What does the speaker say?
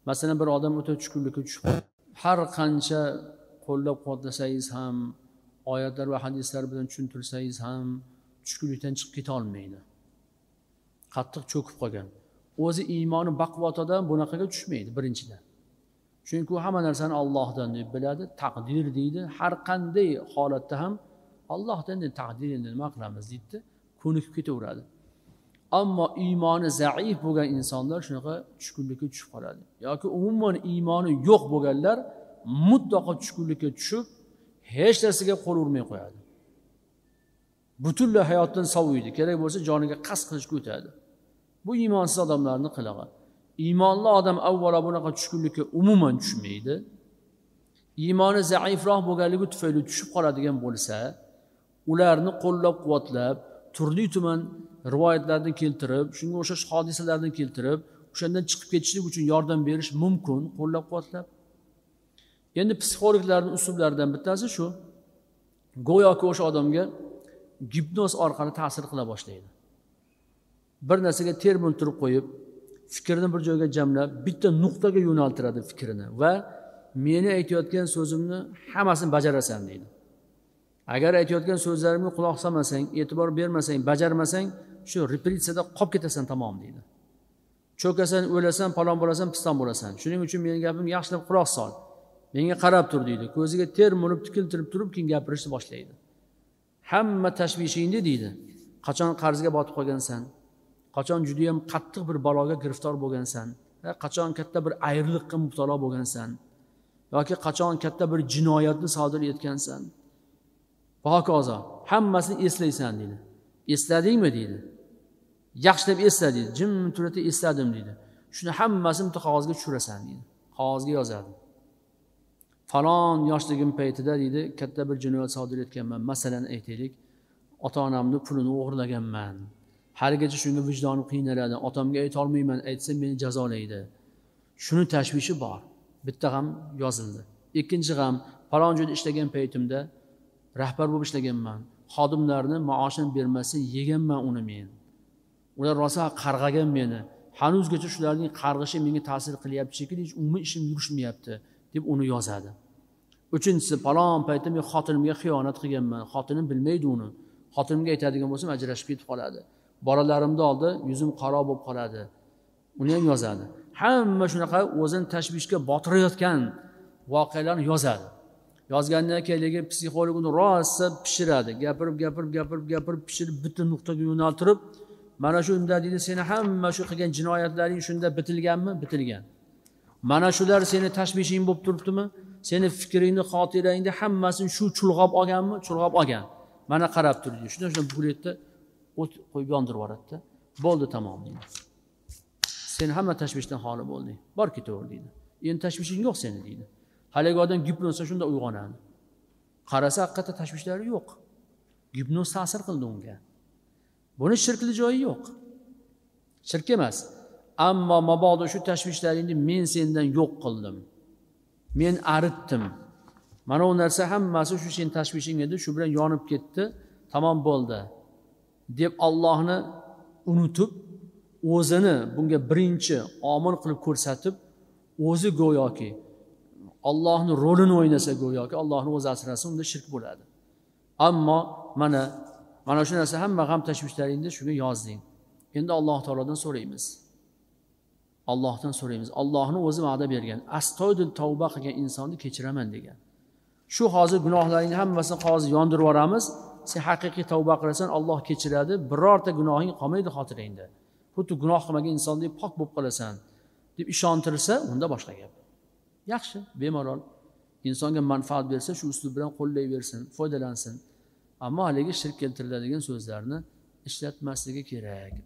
Masalan, bir odam o'ta tushkunlikka tushib qoldi. Har qancha qo'llab-quvvatlasangiz ham, oyatlar va hadislar bilan tushuntirsangiz ham tushkunlikdan chiqib keta olmaydi. Qattiq cho'kib qolgan. O'zi iymoni baquvvat odam bunaqaga tushmaydi birinchidan. Chunki u hamma narsani Allohdan deb biladi, taqdir deydi. Har qanday holatda ham Allohdan deb taqdir endi nima qilamiz deydi, ko'nikib ketaveradi. Ammo iymoni zaif bo'lgan insonlar shunaqa tushkunlikka tushib qoladi. Yoki umuman iymoni yo'q bo'lganlar mutlaqo tushkunlikka tushib, hech narsaga qo'l urmay qo'yadi. Butunlay hayotdan soviydi. Kerak bo'lsa joniga qasd qilishga o'tadi. Bu iymonsiz odamlarning qilig'i. Iymonli odam avvalo bunaqa tushkunlikka umuman tushmaydi. Iymoni zaifroq bo'lganligi tufayli tushib qoladigan bo'lsa, ularni qo'llab-quvvatlab, turli-tuman rivoyatlarni keltirib, shunga o'xshash hodisalarni keltirib, o'shandan chiqib ketishlik uchun yordam berish mumkin, qo'llab-quvvatlab. Endi psixologlarning usullaridan bittasi shu. Go'yoki o'sha odamga gipnoz orqali ta'sir qila boshlaydi. Bir narsaga termultirib qo'yib, fikrini bir joyga jamlab, bitta nuqtaga yo'naltiradi fikrini va meni aytayotgan so'zimni hammasini bajarasan deydi. Agar aytayotgan so'zlarimga quloq solmasang, e'tibor bermasang, bajarmasang, shu repetitsiyada qolib ketasan tamom deydi. Cho'kasan, o'lasan, palon bo'lasan, piston bo'lasan. Shuning uchun mening gapimga yaxshilab quloq sol. Menga qarab tur deydi. Ko'ziga ter mulib tikiltirib turib, keyin gapirishni boshlaydi. Hamma tashvishingni deydi. Qachon qarzga botib qolgansan? Qachon juda ham qattiq bir baloga giriftor bo'lgansan? Qachon katta bir ayriliqqa mubtalo bo'lgansan? Yoki qachon katta bir jinoyatni sodir etgansan? Va hokazo. Hammasini eslaysan deydi. Esladingmi deydi. Yaxshilab esla deydi. Jim turati esladim deydi. Shuni hammasini qog'ozga tushirasan deydi. Qog'ozga yozadi. Falon yoshligim paytida deydi, katta bir jinoyat sodir etganman. Masalan, aytaylik, ota-onamning pulini o'g'irlaganman. Haligacha shunga vijdonim qiynaladi. Otamga ayta olmayman, aytsam meni jazolaydi. Shuni tashvishi bor. Bitta ham yozildi. Ikkinchi ham, falon joyda ishlagan paytimda rahbar bo'lib ishlaganman. Xodimlarni maoshini bermasdan yeganman uni men. Ular rosa qarg'agan meni. Hanuzgacha shularning qarg'ishi menga ta'sir qilyapti shekilli, hech umuman ishim yurishmayapti deb uni yozadi. Uchinchisi, falon paytda men xotinimga xiyonat qilganman. Xotinim bilmaydi uni. Xotinimga aytadigan bo'lsam ajrashib ketib qoladi. Bolalarimni oldi, yuzim qaro bo'lib qoladi. Uni ham yozadi. Hamma shunaqa o'zini tashvishga botirayotgan voqealarni yozadi. Yozgandan keyin psixolog uni rosa pishiradi. Gapirib pishirib bitta nuqtaga yo'naltirib, mana shunda deydi, seni hamma shu qilgan jinoyatlaring shunda bitilganmi? Bitilgan. Mana shular seni tashvishing bo'lib turibdimi? Seni fikringni, xotirangni hammasini shu chulg'ab olganmi? Chulg'ab olgan. Mana qarab tur deydi. Shunda buletda o't qo'yib yondirib yuboradi-da. Bo'ldi, tamom deydi. Sen hamma tashvishdan xoli bo'lding. Bor ketaver deydi. Endi tashvishing yo'q seni deydi. Haligi odam gipnozda shunda uyg'onadi. Qarasa haqiqatda tashvishlari yo'q. Gipnoz ta'sir qildi unga. Buni shirkli joyi yo'q. Shirk emas. Ammo mabodo shu tashvishlaringni men sendan yo'q qildim. Men aritdim. Mana u narsa hammasi shu sen tashvishing edi, shu bilan yonib ketdi, tamom bo'ldi deb Allohni unutib, o'zini bunga birinchi omil qilib ko'rsatib, o'zi go'yoki Allohning rolini o'ynasa, go'yoki Allohni o'zi asrasa, unda shirk bo'ladi. Ammo mana shu narsa hamma g'am tashvishlaringni shunga yozding. Endi Alloh taolodan so'raymiz. Allohning o'zi va'da bergan. Astoydil tavba qilgan insonni kechiraman degan. Shu hozir gunohlaringni hammasini hozir yondirib yuboramiz. Sen haqiqiy tavba qilasan, Alloh kechiradi. Birorta gunohing qolmaydi xotirangda. Xuddi gunoh qilmagan insondek pok bo'lib qolasan deb ishontirsa, unda boshqa gap. Yaxshi, bemalol insonga manfaat bersa, shu uslub bilan qo'llayversin, foydalansin. Ammo haligi shirk keltiriladigan so'zlarni ishlatmasligi kerak.